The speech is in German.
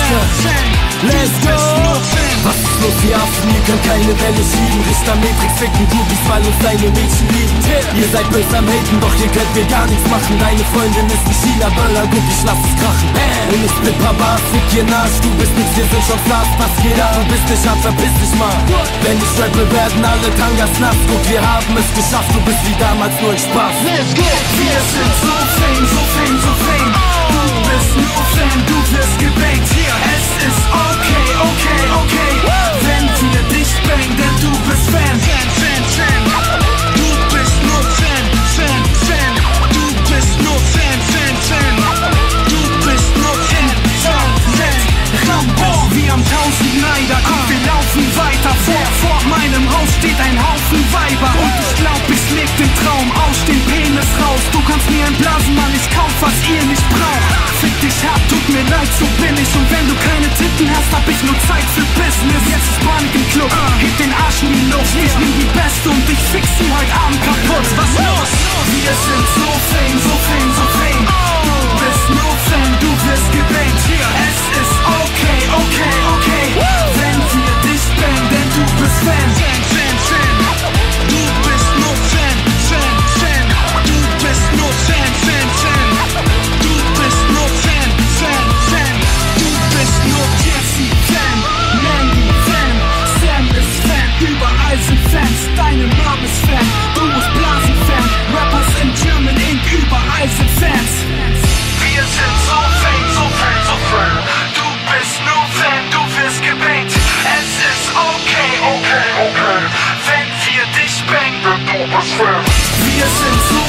Let's go! Was ist los, die Affen? Ihr könnt keine Welle schieben. Richter Matrix ficken Groupies, weil uns deine Mädchen lieben. Ihr seid böse am Haten, doch ihr könnt mir gar nichts machen. Deine Freundin ist ein China-Böller, guck, ich lass es krachen. Und ich bin Papa, fick ihr Arsch. Du bist nix, wir sind schon Stars, was geht ab? Du bist nicht hart, verpiss dich mal. Wenn ich rappe, werden alle Tangas nass. Guck, wir haben es geschafft, du bist wie damals nur ein Spaß. Let's go! Wir sind so fame, so fame, so fame. Du bist nur Fan, du wirst gebankt. Es ist okay, okay, okay, wenn wir dich bang, denn du bist Fan. Du bist nur Fan, Fan, Fan. Du bist nur Fan, Fan, Fan. Du bist nur Fan, Fan, Fan. Rambo wie am 1000 Neider, komm, wir laufen weiter. Vor meinem Haus steht ein Haufen Weiber. Und ich glaub, ich leg den Traum aus, den Penis raus. Du kannst mir entblasen, Mann, ich kauf, was ihr nicht braucht. Fick dich hart, tut mir leid, so bin ich. Und wenn du keine Titten hast, hab ich nur Zeit für Business. Jetzt ist Panik im Club, heb den Arsch in die Luft. Ich nehm die Beste und ich fix sie heute Abend kaputt. Was los? Wir sind so fame, so fame, so fame. Du bist nur Fan, du wirst gebankt. Es ist okay, okay, okay, wenn wir dich bang, denn du bist Fan. Du bist nur Fan, Fan, Fan. Du bist nur Fan, Fan, Fan. Du bist nur Fan, Fan, Fan. Du bist nur Jesse, Fan, Mandy, Fan. Sam ist Fan, überall sind Fans. Deine Mom ist Fan, du musst Blasen Fan. Rappers in German Inc., überall sind Fans. Wir sind so fame, so fame, so fame. Du bist nur Fan, du wirst gebankt. Es ist okay, okay, okay, wenn wir dich bang, denn du bist Fan. Wir sind so